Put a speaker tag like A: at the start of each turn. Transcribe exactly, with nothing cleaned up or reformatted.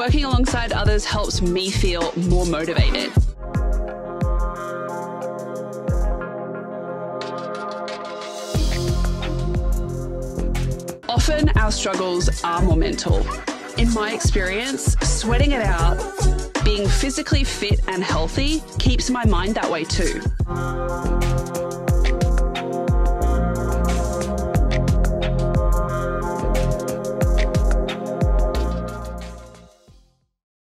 A: working alongside others helps me feel more motivated. Often our struggles are more mental. In my experience, sweating it out, being physically fit and healthy keeps my mind that way too.